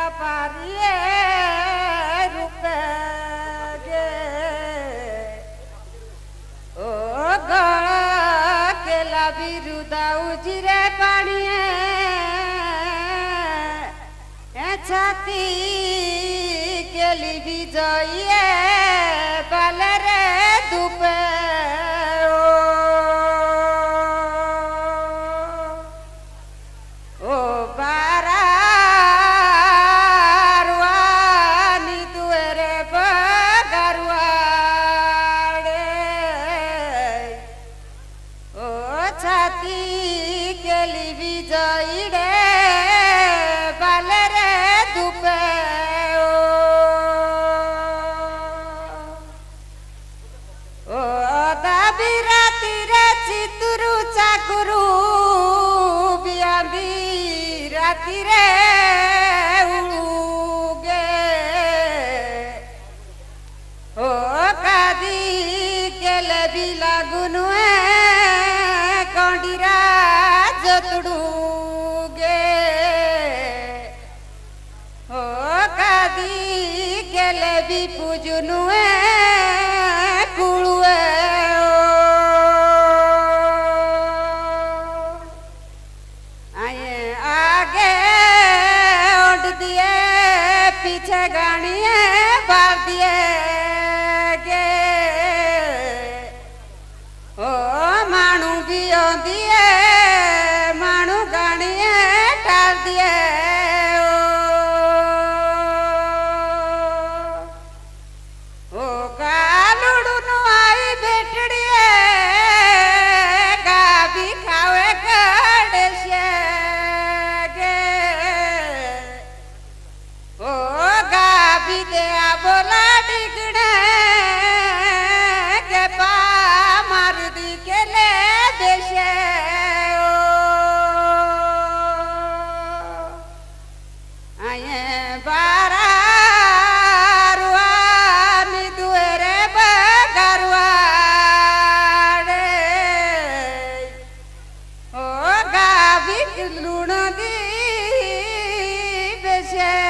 पारिए रूपे गे ओ गला केला बिरुदा उजिरे पानिए छाती केली विजये बालरे दुपे ओ बारारुआनी दुएरे बगरुआड़े ओ छाती केली विजयीड़े बालरे दुपे ओ दाबी राती रे चितुरु चाकुरु बियाबी राती रे उड़ुगे ओ कादी केले भी लागुनुए कंडीरा जतुड़ुगे ओ कादी केले भी पूजुनुए कुड़ुए आगे उड़ दिए पीछे गाड़िए बार दिए गे ओ मानू भी दिए मानू गाड़िए डाल दिए ओ कालुड़ू आई बेटड़िए गा भी खावे कड़े गे ओ गा भी दे बोला डिगड़े के पा मार दी के ले देशे आये बारा लूण दी बेशे